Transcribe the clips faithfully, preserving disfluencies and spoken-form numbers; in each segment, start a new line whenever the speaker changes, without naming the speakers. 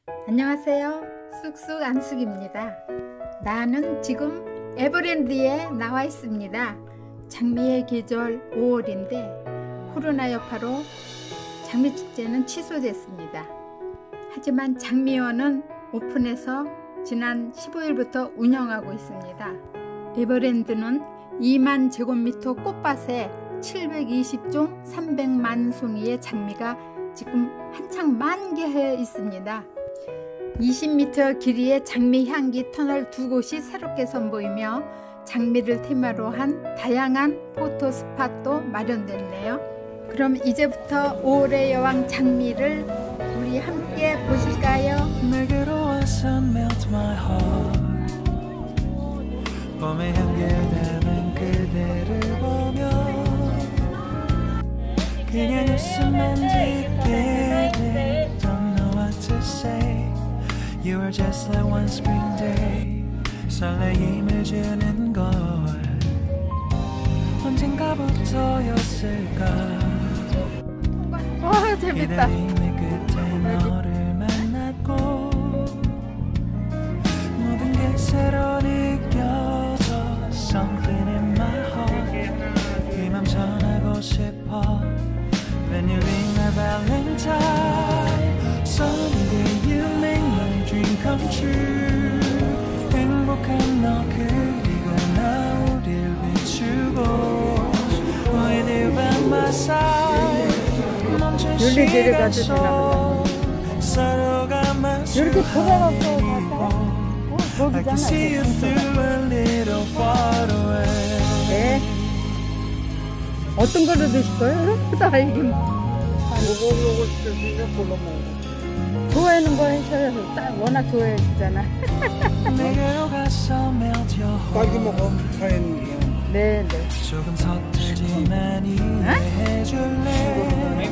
안녕하세요. 쑥쑥 안숙입니다. 나는 지금 에버랜드에 나와 있습니다. 장미의 계절 오월인데 코로나 여파로 장미축제는 취소됐습니다. 하지만 장미원은 오픈해서 지난 십오일부터 운영하고 있습니다. 에버랜드는 이만 제곱미터 꽃밭에 칠백이십 종 삼백만 송이의 장미가 지금 한창 만개해 있습니다. 이십 미터 길이의 장미 향기 터널 두 곳이 새롭게 선보이며 장미를 테마로 한 다양한 포토 스팟도 마련됐네요. 그럼 이제부터 오월의 여왕 장미를 우리 함께 보실까요?
내게로 와서 melt my heart. 봄에 향기되는 그대를 보며 그냥 웃음만 짓게 돼. Don't know what to say. You are just like one spring day. 설레임을 주는 걸 언젠가부터였을까.
와 재밌다.
기다림의 끝에 너를 만났고 모든 게 새로 느껴져. Something in my heart. 이 맘 전하고 싶어. When you ring my valentine. Sunny day you make my dream come true. 행복한 너 그리고 나 우릴 비추고 With you by my side. 멈춘 시간 속 서로가 마주하는 이곳 I can see you through a little far away.
네. 어떤 걸로 드실 거예요? 다 이게
요거 요거 쓰시면 골라 먹어.
좋아하는 거 해서요. 딱 워낙 좋아해 주잖아.
내게로 가서 melt your
딸기
heart.
먹어. 다행이야.
네, 네.
조금 서툴지만 이해해줄래.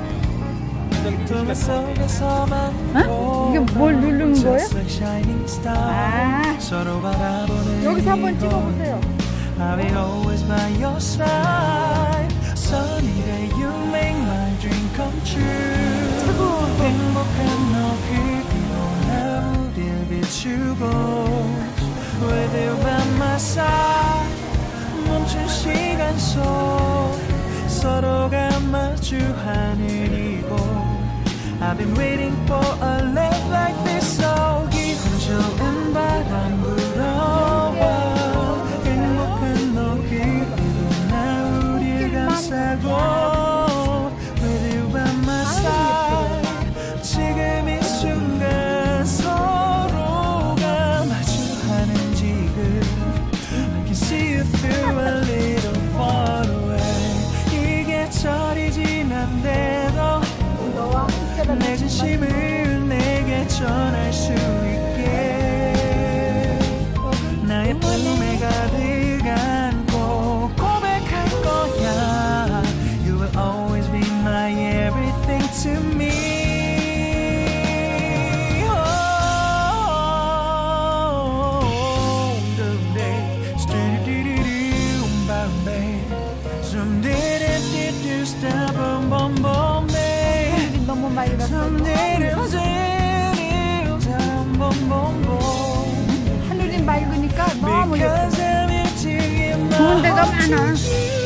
동화 속에서만
어? 이게 뭘 누르는 거예요? 아.
서로 바라보는
여기서 한번
이곳.
찍어보세요.
I'll be always by your side. Sunny day you make my dream come true. 행복한 너 그리고 나 우릴 비추고 With you by my side. 멈춘 시간 속 서로가 마주하는 이곳 I've been waiting for a love like this. So 기분 좋은 바람 불어와 행복한 너 그리고 나 우릴 감싸고 With you by my side. 지금 이 순간 서로가 마주하는 지금 I can see you through a little far away. 이게 철이 지난데도 내 진심을 내게 전할 수 있게 나의 품에 가득 안고 고백할 거야. You will always be my everything to me.
너무 많이 났어. 하늘이 맑으니까 너무 예뻐. 좋은 데가 많아.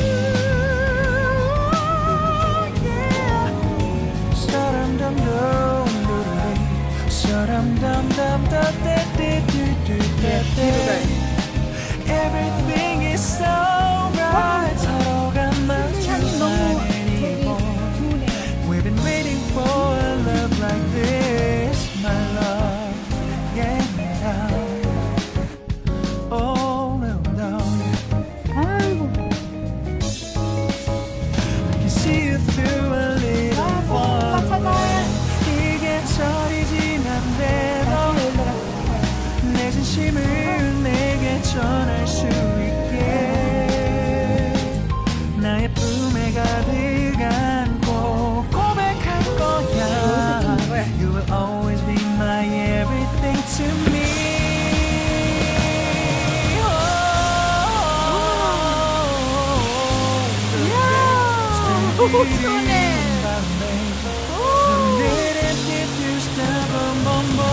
Everything is so right. 서로가 마주하는 이곳 We've been waiting for a love like this, my love. Yeah, oh no, no.
아이고.
I can see you through a little far away. 이게 철이 지난데도 내 진심을 내게 전할 수 있게 나의 품에 가득 안고 고백할 거야. You will always be my everything to me.
오, 시원해.
오.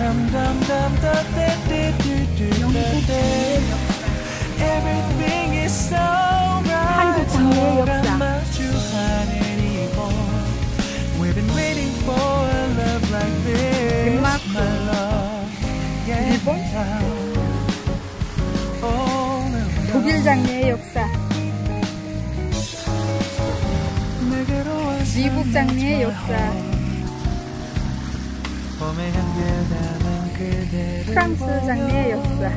Everything is so right. We've been waiting for a love like this, my love.
일본? 독일 장르의 역사, 미국 장르의 역사, 프랑스 장르의 역사.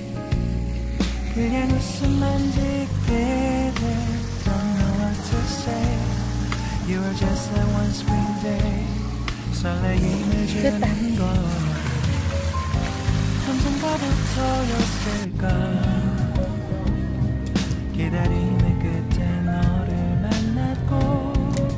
그냥 웃음만 짓게 돼. Don't know what to say. You were just that one spring day. 설레임을 주는 건 언젠가부터였을까. 기다림의 끝에 너를 만났고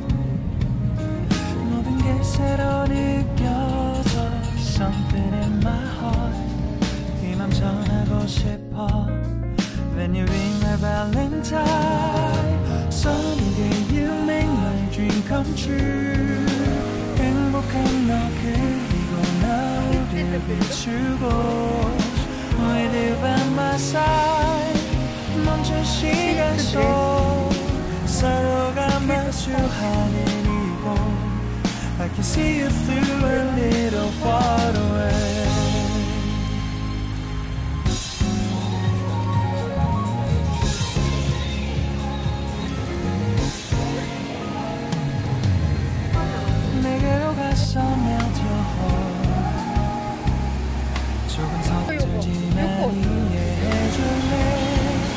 모든 게 새로 느껴져. Something in my heart. 이 맘 전하고 싶어. Then you ring my valentine. Sunny day you make my dream come true. 행복한 너 그리고 나 우릴 비추고 With you by my side. 멈춘 시간 속 서로가 마주하는 이곳 I can see you through a little far away. 내게로 가서 melt your heart. 조금 서툴지만 이해해줄래.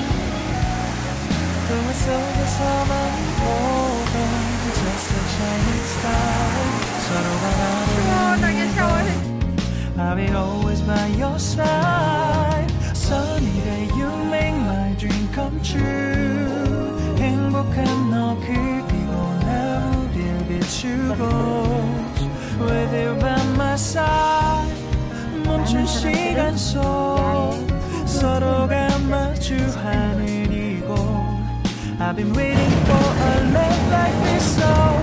동화 속에서만 보던 Just a shining star. 서로가
시원하게 샤워해.
I'll be always by your side. Sunny day you make my dream come true. 행복한 너 그리고 나 우릴 비추고 With you by my side. 멈춘 시간 속 서로가 마주하는 이곳 I've been waiting for a love like this. So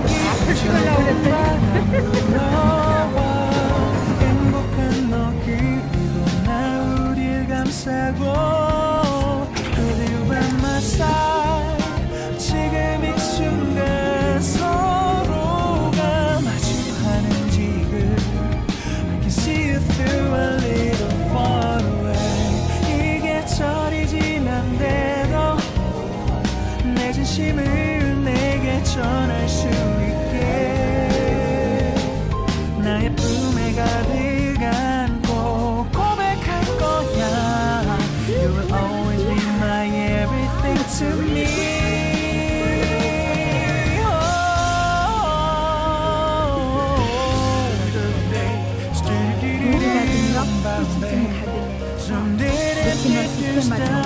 행복한 너 그리고 나 우릴 감싸고 With you by my side. 지금 이 순간 서로가 마주하는 지금 I can see you through a little far away. 이게 철이 지난대도 내 진심을 내게 전할 수 있게 나의 품에 가득 안고 고백할 거야. You will always be my everything to me.
우리가 능력, 그렇게 좀 다르네.